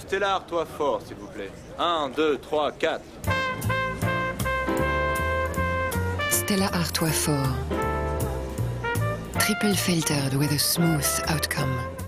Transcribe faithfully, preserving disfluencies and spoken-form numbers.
Stella Artois fort, s'il vous plaît. Un, deux, trois, quatre. Stella Artois four. Triple filtered with a smooth outcome.